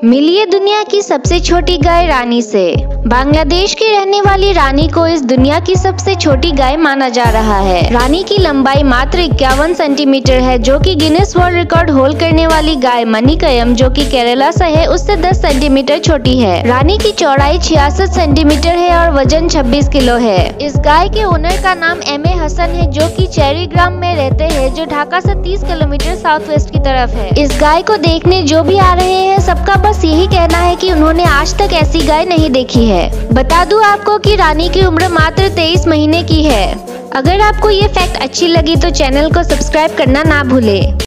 मिलिए दुनिया की सबसे छोटी गाय रानी से। बांग्लादेश की रहने वाली रानी को इस दुनिया की सबसे छोटी गाय माना जा रहा है। रानी की लंबाई मात्र 51 सेंटीमीटर है, जो कि गिनेस वर्ल्ड रिकॉर्ड होल्ड करने वाली गाय मणिकयम, जो कि केरला से है, उससे 10 सेंटीमीटर छोटी है। रानी की चौड़ाई 66 सेंटीमीटर है और वजन 26 किलो है। इस गाय के ओनर का नाम एम.ए. हसन है, जो कि चेरीग्राम में रहते हैं, जो ढाका से 30 किलोमीटर साउथ वेस्ट की तरफ है। इस गाय को देखने जो भी आ रहे हैं, सबका बस यही कहना है कि उन्होंने आज तक ऐसी गाय नहीं देखी है। बता दूं आपको कि रानी की उम्र मात्र 23 महीने की है। अगर आपको ये फैक्ट अच्छी लगी तो चैनल को सब्सक्राइब करना ना भूले।